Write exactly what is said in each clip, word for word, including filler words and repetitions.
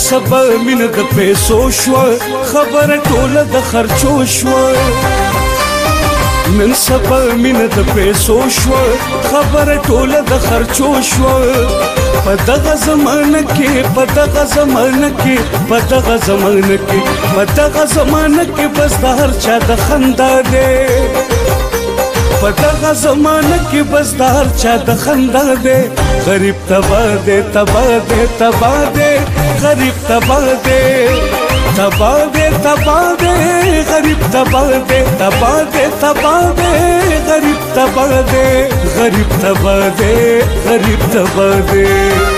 سبا مینه د پیسو شوه خبره ټوله د خرچو شوه نن سبا مینه د پیسو شوه خبره ټوله د خرچو شوه په دغه زمانه کې په دغه زمانه کې په دغه زمانه کې په دغه زمانه کې بس د هر چا د خندا دی په دغه زمانه کې بس د هر چا د خندا دی غریب تباه دی تباه دی تباه دی غریب تباه دی تباه دی تباه دی غریب تباه دی تباه دی تباه دی غریب تباه دی غریب تباه دی غریب تباه دی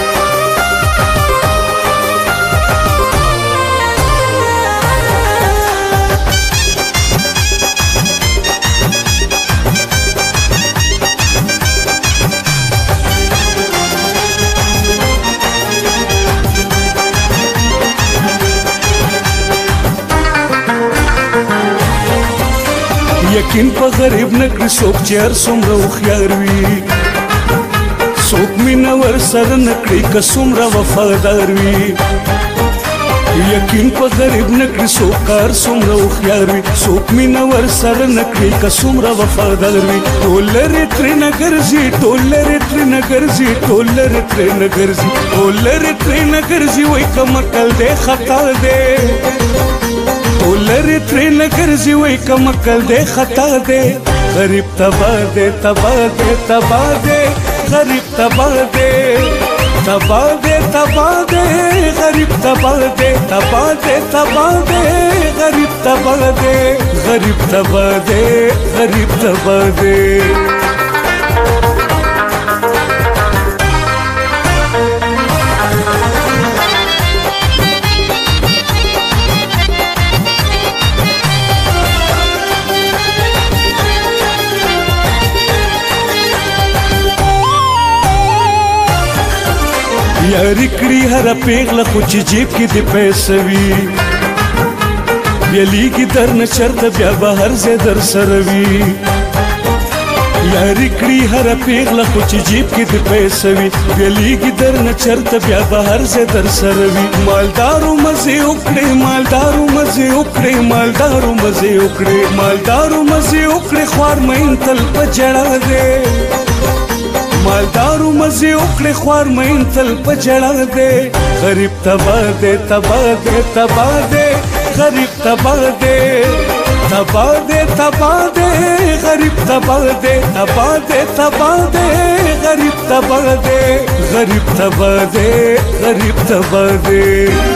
یقین په غریب نکړي څوک چې هر څومره هوښیار وي څوک مینه ورسره نکړي که څومره وفادار وي یقین په غریب نکړي څوک هر څومره هوښیار وي څوک مینه ورسره نکړي که څومره وفادار وي ټول لرې ترېنه ګرځي ټول لرې ترېنه ګرځي ټول لرې ترېنه ګرځي ټول لرې ترېنه ګرځي وایي که مکل دی خطا دی ټول لرې ترېنه ګرځي وایي که مکل دی خطا دی غریب تباه دی تباه دی تباه دی غریب تباه دی تباه دی تباه دی غریب تباه دی تباه دی تباه دی غریب تباه دی غریب تباه دی غریب تباه دی یاری کړي هره پیغله خو چې جیب کې د پیسه وي بیا لیږي درنه چرته بیا به هر ځای در سره وي یاری کړي هره پیغله خو چې جیب کې د پیسه وي بیا لیږي درنه چرته بیا به هر ځای در سره وي مالدارو مزې وکړې مالدارو مزې وکړې مالدارو مزې وکړې مالدارو مزې وکړې خوار مین تل په ژړا دی مالدارو مزې وکړې خوار مین تل په ژړا دی غریب تباه دی تباه دی تباه دی غریب تباه دی تباه دی تباه دی غریب تباه دی تباه دی تباه دی غریب تباه دی غریب تباه دی غریب تباه دی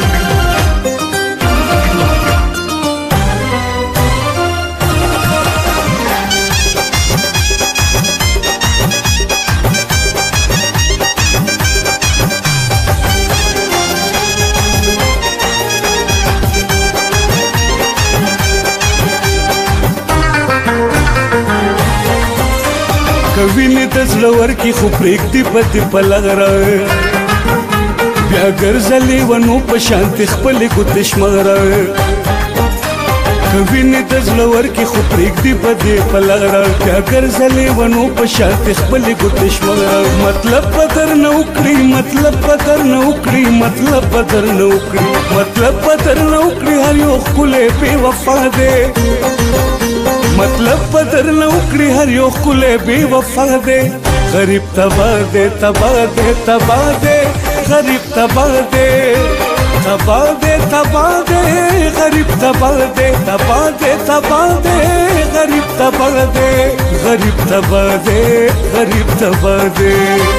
وینې د زړه ورکي خو پرېږدي بدې په لغره بیا ګرځه لیونو په شانتې خپلې ګوتې شماره که وینې د زړه ورکي خو پرېږدي بدې په لغره بیا ګرځه لیونو په شانتې خپلې ګوتې شماره مطلب به درنه وکړي مطلب به درنه وکړي مطلب به درنه وکړي مطلب به درنه وکړي هر یو ښکلی بې وفا دی مطلب به درنه وکړي هر یو ښکلی بې وفا دی غریب تباه دی تباه دی تباه دی غریب تباه دی تباه دی تباه دی غریب تباه دی تباه دی تباه دی غریب تباه دی غریب تباه دی غریب تباه دی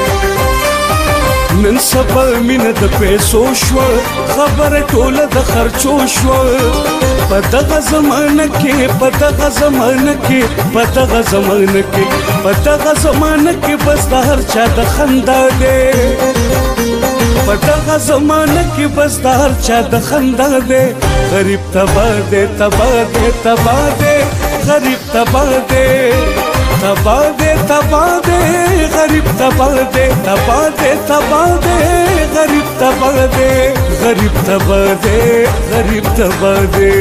نن سبا مینه د پیسو شوه خبره ټوله د خرچو شوه په دغه زمانه کې په دغه زمانه کې په دغه زمانه کې په دغه زمانه کې بس د هر چا د خندا دی په دغه زمانه کې بس د هر چا د خندا دی غریب تباه دی تباه دی تباه دی غریب تباه دی تباه دی تباه دی غریب تباه دی تباه دی تباه دی غریب تباه دی غریب تباه دی غریب تباه دی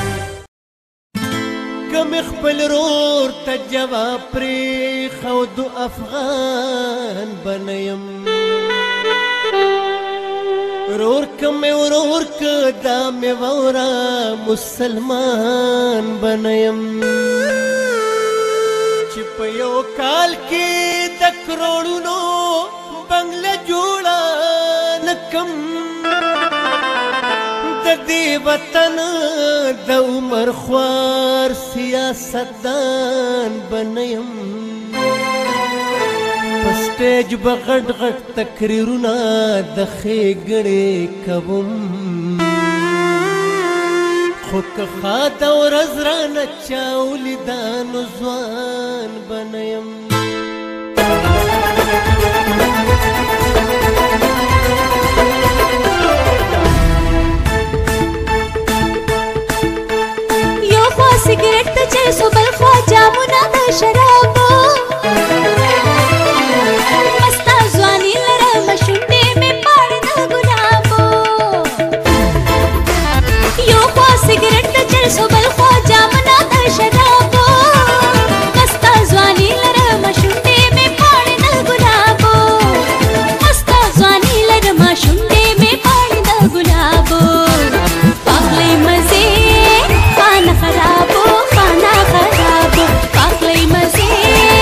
کم خپل رور ته جواب پرېښود افغان بنیم رور کمی ورور که دا می وورا مسلمان بنیم چی پا یو کال کی دا کروڑونو بنگلا جوڑا نکم دا دی وطن دا عمر خوار سیاستدان بنیم سټیج بغټ غټ تقریرونه د ښېګڼې کوم خو که ښاده ورځ رانه چا ولیده نو ځوان به نه یم یو خوا سګرټ ته چرسو بل خوا جامونه د شرابو Mase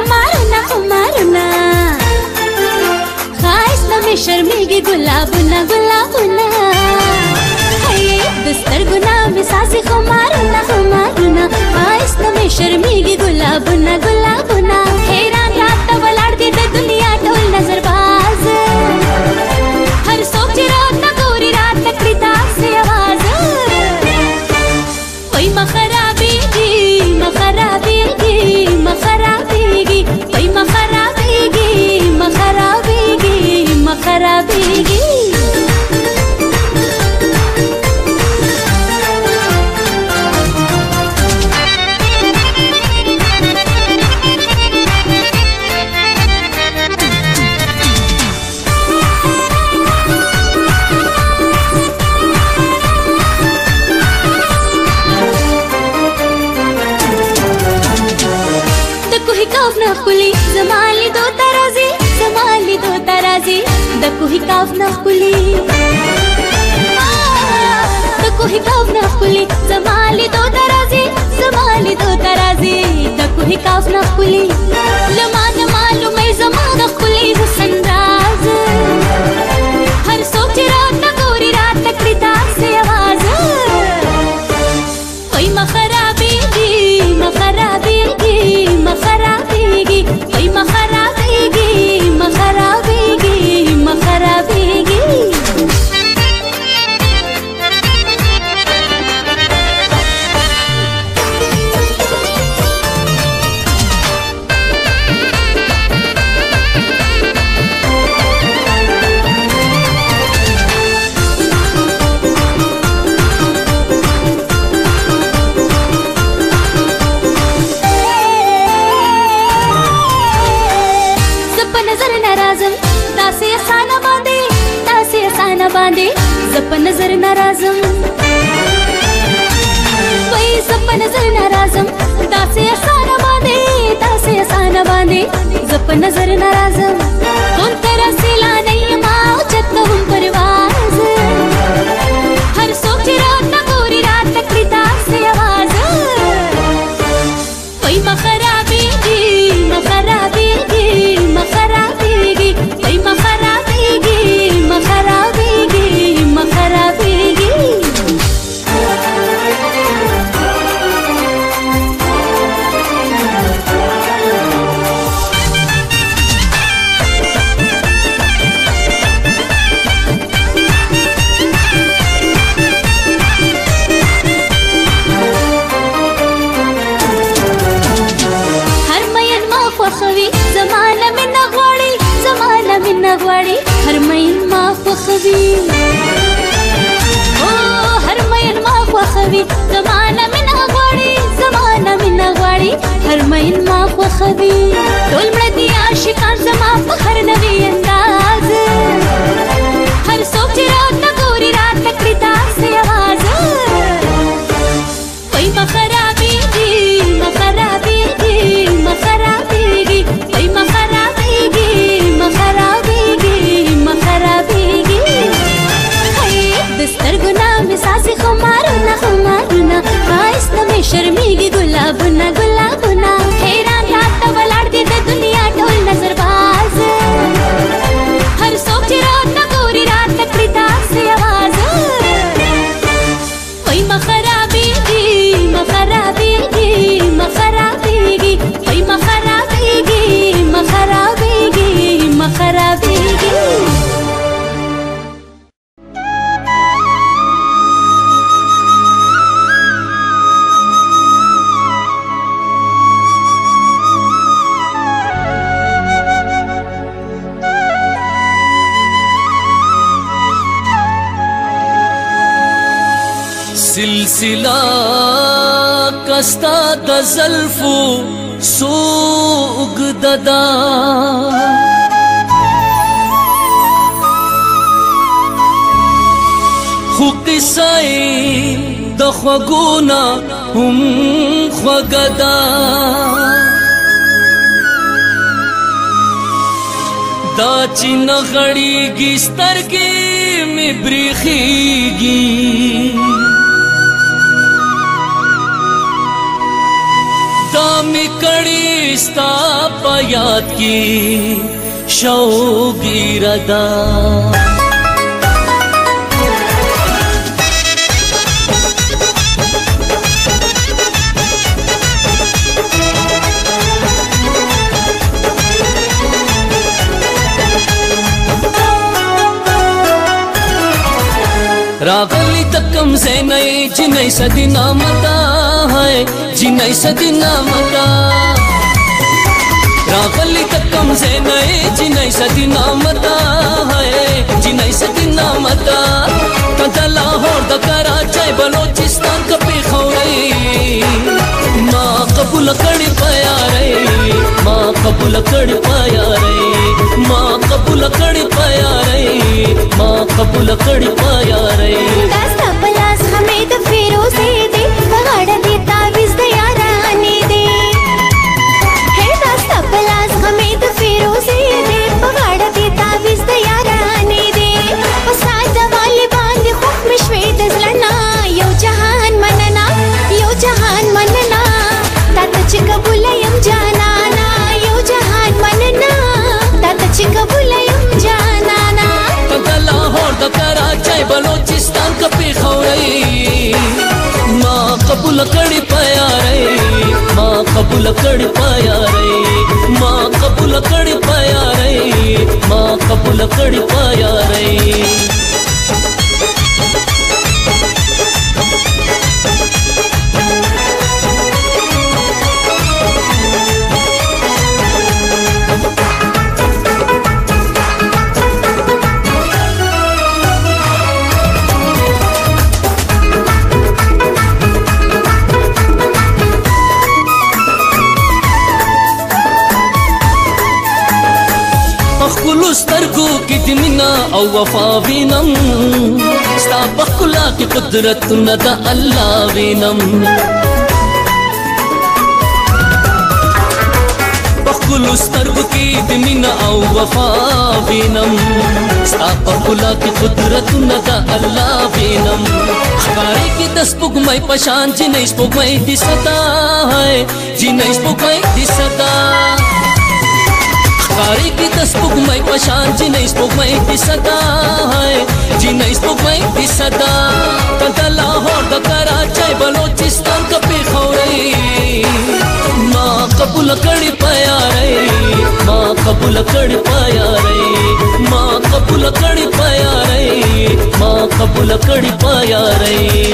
خمارونه خمارونه خایسته مې شرمېږي ګلابونه ګلابونه هی د سترګو نه مې ساسې خمارونه خمارونه خایسته مې شرمېږي ګلابونه ګلابونه حیران راته ولاړ دي د دنیا ټول نظر باز هر څوک چې راته ګوري راته کړي داسې اواز وای ما خرابېږي ما خرابېږي ما خرابېږي وای ما خرابېږي ما خرابېږي ما خرابېږي نخلی زمالی دو ترازی زمالی دو ترازی د کوهی کاف نخلی د کوهی کاف نخلی زمالی دو ترازی زمالی دو ترازی د کوهی کاف نخلی لمان معلومه زما نخلی حسن راز هر څوک چې راته ګوري راته کړي داسې اواز وای ما خرابېږي ما خرابېږي ما خرابېږي وای ما خرابېږي ما خرابېږي ما خرابېږي باندې زپ نظر ناراضم وای زپ نظر ناراضم داسې اسانه باندې داسې اسانه باندې زپ نظر ناراضم کون تر سلا نه ما چتهم پرواز هر څوک چې راته ګوري راته کړي داسې आवाज وای ما خرابېږي ما خرابېږي ما خرابېږي وای ما خرابېږي ما خرابېږي ما خرابېږي غواړي هر مین ما خوښوي او هر مین ما خوښوي زمانه مین غواړي زمانه مین غواړي هر مین ما خوښوي ټول مړه دي عاشقان زما په هر نوي انداز هر څوک چې راته ګوري راته کړي داسې आवाज وای ما خرابېږي ما خرابېږي ما خرابېږي وای ما خرابېږي ما خرابېږي ما خرابېږي د سترګو نه مې ساسې خمارونه خمارونه ښایسته مې شرمېږي ګلابونه ګلابونه حیران راته ولاړ دي د دنیا ټول نظر باز هر څوک چې راته ګوري راته کړي داسې आवाज وای ما خرابېږي ما خرابېږي ما خرابېږي وای ما خرابېږي ما خرابېږي ما خرابېږي سلسلہ کستا د زلفو سوگ ددا خو قصای د خوګونا هم خوګدا دا چې نغړیږي سترګې مې بریخیږي दामी कड़ी स्ता पयात की शौगीरदा रागली तकम से नई जिनई सदीना मता है जिनई सदीना मता रागली तकम से नई जिनई सदीना मता है जिनई सदीना मता कदला होर द कराची बलोचिस्तान कपी खौई माँ कबूल कड़ी पाया रे माँ कबूल कड़ी पाया रे माँ कबूल कड़ी पाया रे माँ कबूल कड़ी पाया रे दास्ता पलास हमें तो फिरोज़े दे बगाड़ दे तावीज़ दे यारानी दे है दास्ता पलास हमें तो फिरोज़े दे बगाड़ दे तावीज़ दे यारानी दे वो सादा वाली बांध खुफ में श्वेत ज़लना यो जहान मनना यो जहान मनना ताता चिका बुलायम जाना ना यो जहान मनना ताता चिका बुलायम जाना ना कदला होर द कराची बलोचिस्तान कपी खौई माँ कबूल कड़ी पाया रे माँ कबूल कड़ी पाया रे माँ कबूल कड़ी पाया रे माँ कबूल कड़ी पाया रे سترګو کې د مینا او وفا وینم ستا په ښکلا کې قدرتونه د الله وینم په ښکلو سترګو کې د مینا او وفا وینم ستا په ښکلا کې قدرتونه د الله وینم ښکاري کې د سپوږمۍ په شان جنۍ سپوږمۍ دي صدا ہے جنۍ سپوږمۍ دي صدا ښکاري کې د سپوږمۍ په شان جنۍ سپوږمۍ دي صدا ہے جنۍ سپوږمۍ دي صدا ته د لاهور د کراچۍ بلوچستان کپې خورئ ما قبول کړي پیا ری ما قبول کړي پیا ری ما قبول کړي پیا ری ما قبول کړي پیا ری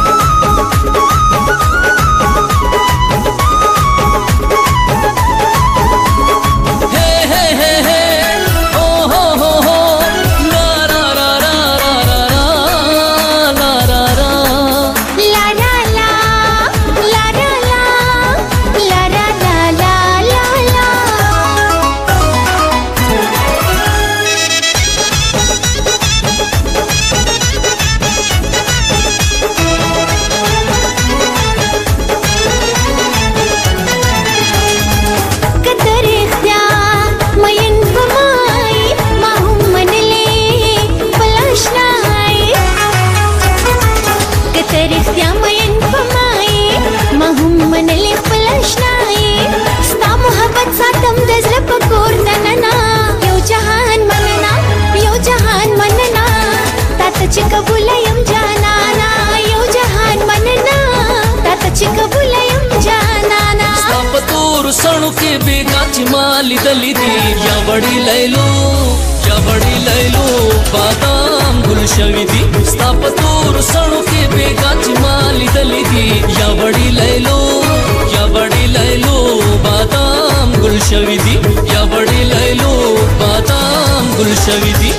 सणु के बेगा चिमाली दली दी या बड़ी लैलो या बड़ी लैलो बादाम गुलशवी दी स्थापतोर सणु के बेगा चिमाली दली दी या बड़ी लैलो या बड़ी लैलो बादाम गुलशवी दी या बड़ी लैलो बादाम गुलशवी दी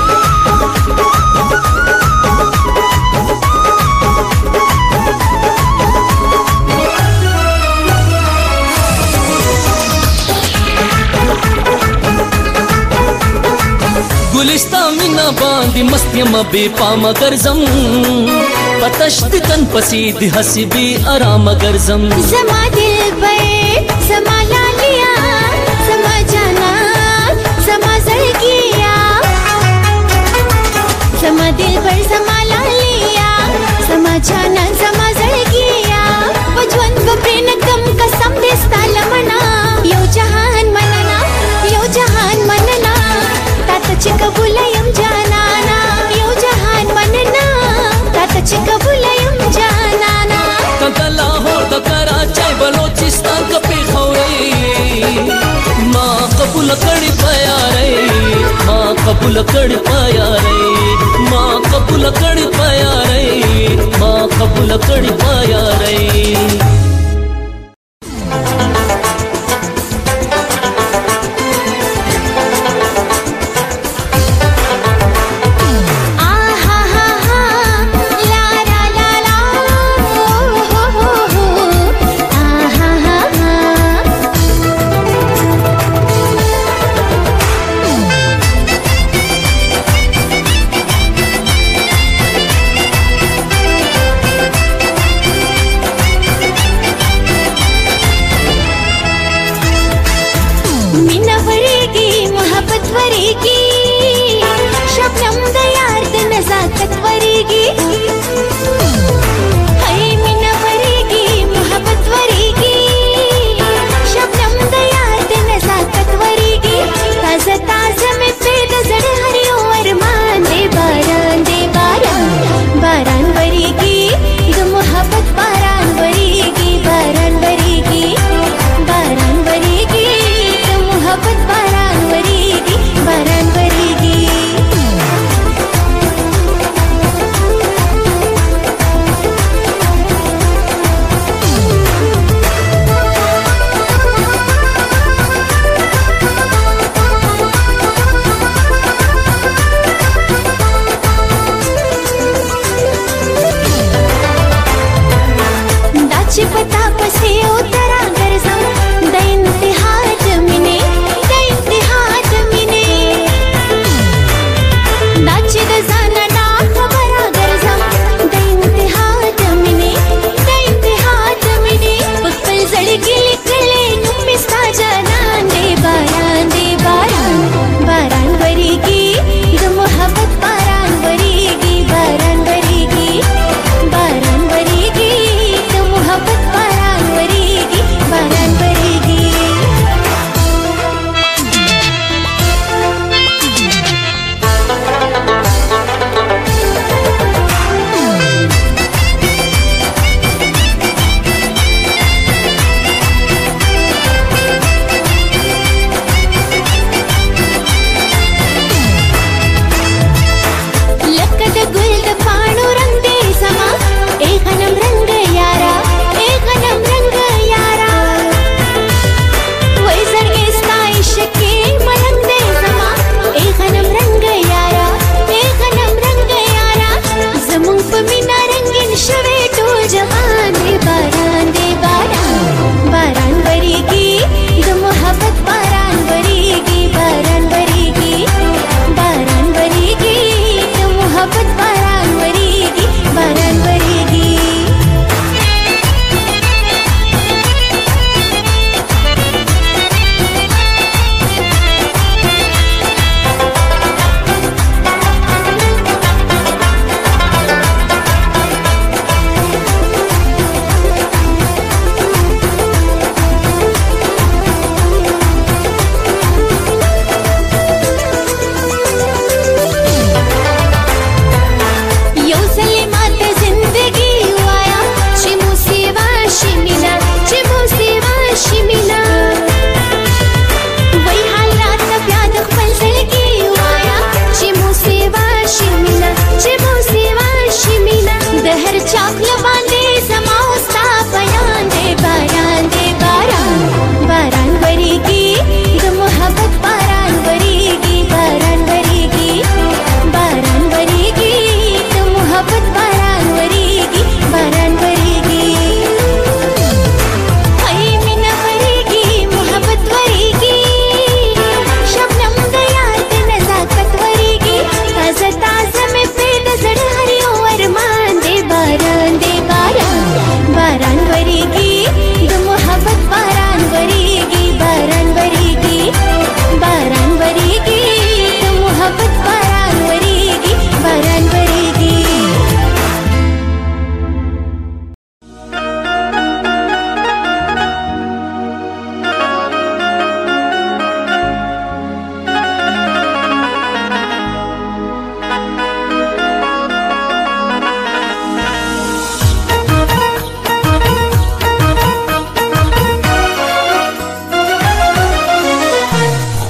गुलिस्ता मीना बांधी मस्तियां बेपाम गर्जम पतश्त तन पसीद हसीबी आराम गर्जम समा दिल पर समा लालिया समा जाना समा जरगिया समा दिल पर समा लालिया समा जाना समा जरगिया वजवन को प्रेम कम कसम दे कबूल कड़ी पाया रे माँ कबूल कड़ी पाया रे माँ कबूल कड़ी पाया रे माँ कबूल कड़ी पाया रे बारान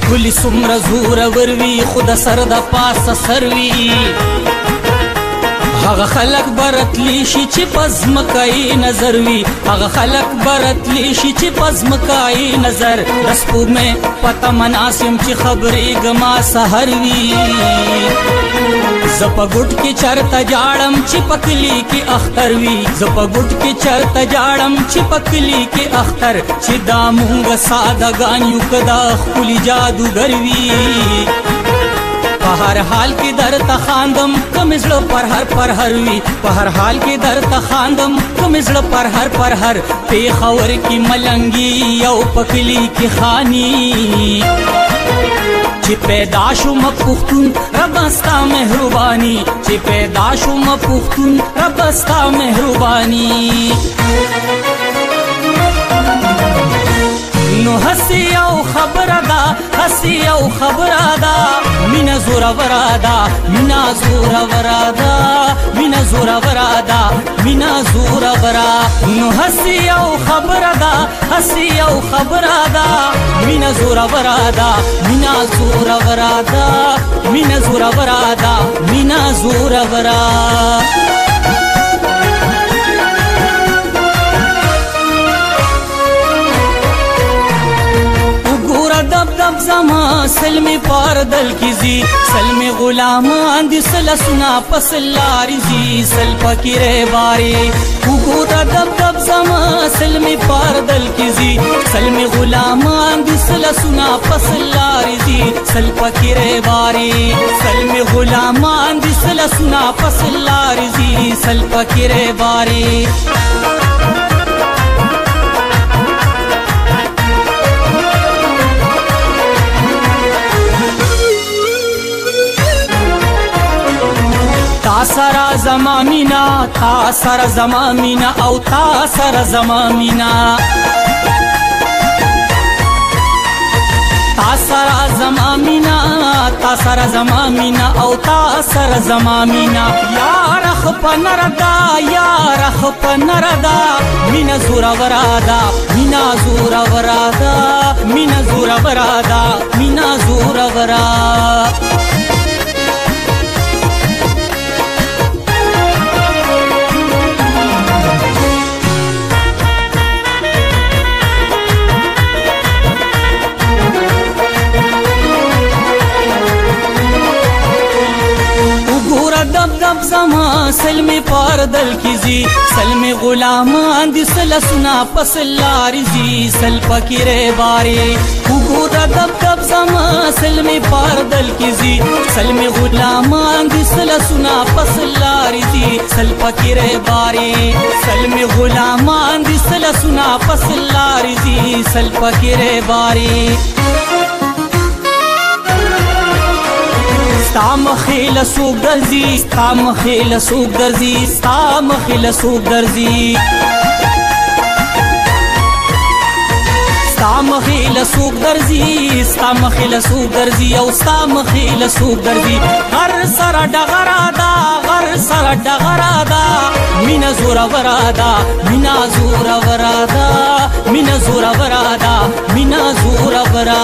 ښکلي څومره زورور وي خو د سر د پاسه سر وي هغه خلک به راتلی شي چې په ځمکه یې نظر وي هغه خلک به راتلی شي چې په ځمکه یې نظر د سپوږمۍ په تمه ناست یم چې خبرېږما سحر وي زه په ګوټ کې چرته جاړم چې په کلي کې اختر وي زه په ګوټ کې چرته جاړم چې په کلي کې اختر چې دا مونږ سادهګان یو که دا ښکلي جادوګر وي په هر حال کې درته خاندم که مې زړه پر هر پر هر وي په هر حال کې درته خاندم که مې زړه پر هر پر هر پېښور کې ملنګي او په کلي کې خاني چې پیدا شوم پښتون ربه ستا مهرباني چې پیدا شوم پښتون ربه ستا مهرباني نو هسې یو خبره ده هسې یو خبره ده مینه زوروره ده مینه زوروره ده مینه زوروره ده مینه زوروره نو هسې یو خبره ده هسې یو خبره ده مینه زوروره ده مینه زوروره ده مینه زوروره ده مینه زوروره دب دب زما سلمی پاردل کی زی سلمی غلامان دی سلسنا پسلاری زی سل پکیرے باری وګوره دب دب زما سلمی پاردل کی زی سلمی غلامان دی سلسنا پسلاری زی سل پکیرے باری سلمی غلامان دی سلسنا پسلاری زی سل پکیرے باری تا سره زما مینا تا سره زما مینا او تا سره زما مینا تا سره زما مینا تا سره زما مینا او تا سره زما مینا یار خپ نردا یار خپ نردا مینا زورا ورادا مینا زورا ورادا مینا زورا ورادا مینا زورا ورا دب دب زما سلمی پاردل کی زی سلمی غلامان دی سلسنا پسلاری زی سل پکیرے باری وګوره دب دب زما سلمی پاردل کی زی سلمی غلامان دی سلسنا پسلاری زی سل پکیرے باری سلمی غلامان دی سلسنا پسلاری زی سل پکیرے باری ستا مخیل سوک درزی ستا مخیل سوک درزی ستا مخیل سوک درزی ستا مخیل سوک درزی ستا مخیل سوک درزی او ستا مخیل سوک درزی غر سر ډغرا دا غر سر ډغرا دا مینا زورا ورا دا مینا زورا ورا دا مینا زورا ورا دا مینا زورا ورا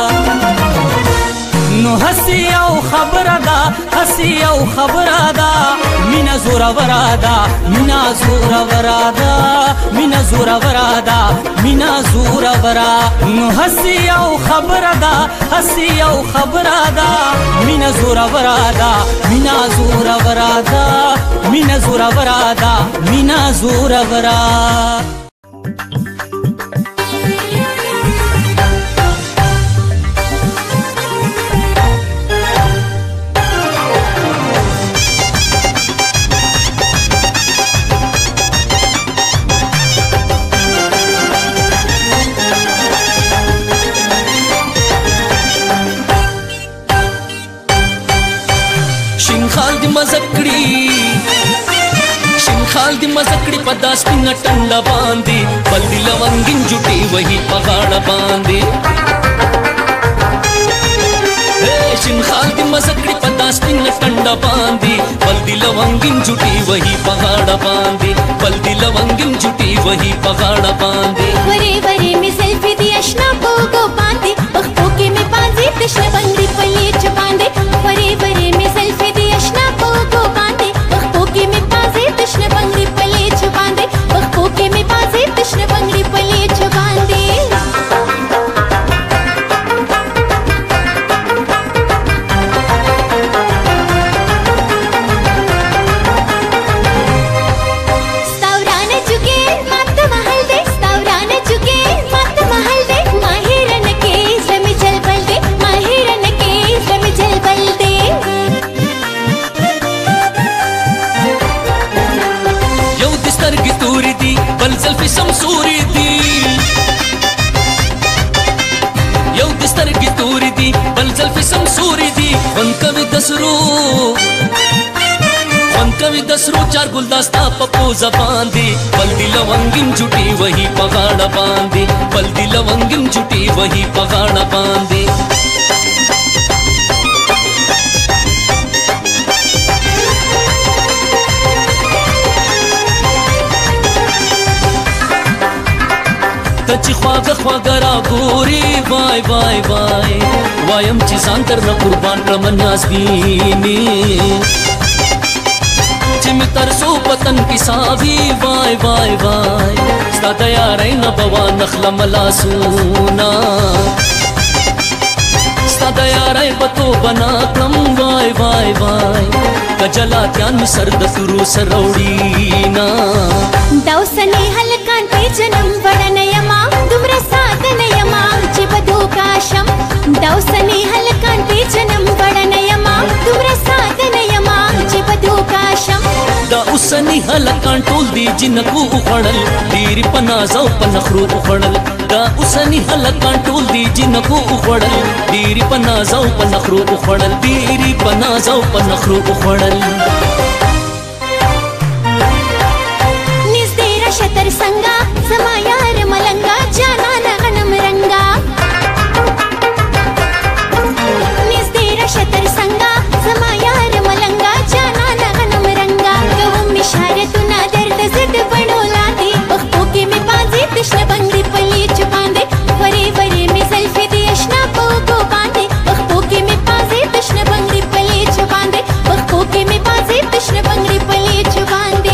نو هسې یو خبره ده هسې یو خبره ده مینه زوروره ده مینه زوروره ده مینه زوروره ده مینه زوروره نو هسې یو خبره ده هسې یو خبره ده مینه زوروره ده مینه زوروره ده مینه زوروره ده مینه زوروره مزکړي شین خال دی مزکړي په داس پینه ټنډه باندې بل دی لونګین جوټي وਹੀ په غاړه باندې شین خال دی مزکړي په داس پینه ټنډه باندې بل دی لونګین جوټي وਹੀ په غاړه باندې بل دی لونګین جوټي وਹੀ په غاړه باندې وری وری می سیلفی دی اشنا کو کو باندې وختو کې می پانځي دسرو خوند کوي دسرو چار ګلداستا په پوزه باندې بل دی لونګین جټي وਹੀ پغاړه باندې بل دی لونګین جټي وਹੀ پغاړه باندې تچ خواږه خواږه را ګوري وای وای وای وایم چې ځان تر نه قربان کړم نازبیني چې مې تر څو پتن کې ساوي وای وای وای ستا د یارۍ نه به وانخلم لاسونه ستا د یارۍ به توبه نه کړم وای وای وای که جلاتیان مې سر د تورو سره وړينا دا اوسنی هلکان پیژنم وړنه یما دومره ساده نه یما چې په دوکه شم دا اوسنی هلکان پیژنم وړنه یما دومره ساده نه یما چې په دوکه شم دا اوسنی هلکان ټول دی جنکو خوړل ډېرې په ناز او په نخرو خوړل دا اوسنی هلکان ټول دی جنکو خوړل ډېرې په ناز او په نخرو خوړل ډېرې په ناز او په نخرو خوړل نږدې راشه تر څنګه زما یار ملنګه جانانه غنم رنګه نږدې راشه تر څنګه زما یار ملنګه جانانه غنم رنګه کوم اشارتونه درد زد بڼو لاندې پښتو کې مې بازي تشنه بنګړي په لیچ باندې ورې ورې مې زلفې دي اشنا په اوږو باندې پښتو کې مې بازي تشنه بنګړي په لیچ باندې پښتو کې مې بازي تشنه بنګړي په لیچ باندې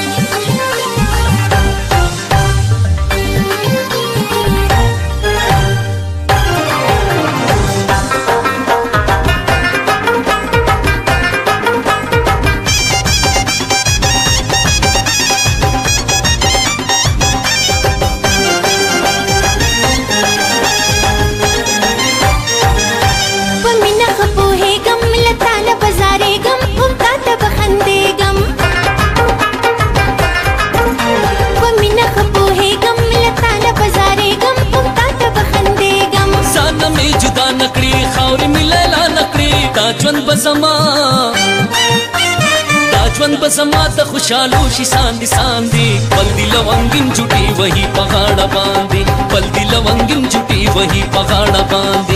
ژوند بزما دا ژوند بزما د خوشالو شي ساندي ساندي بل دی لونګین جټي وਹੀ پغاړه باندې بل دی لونګین جټي وਹੀ پغاړه باندې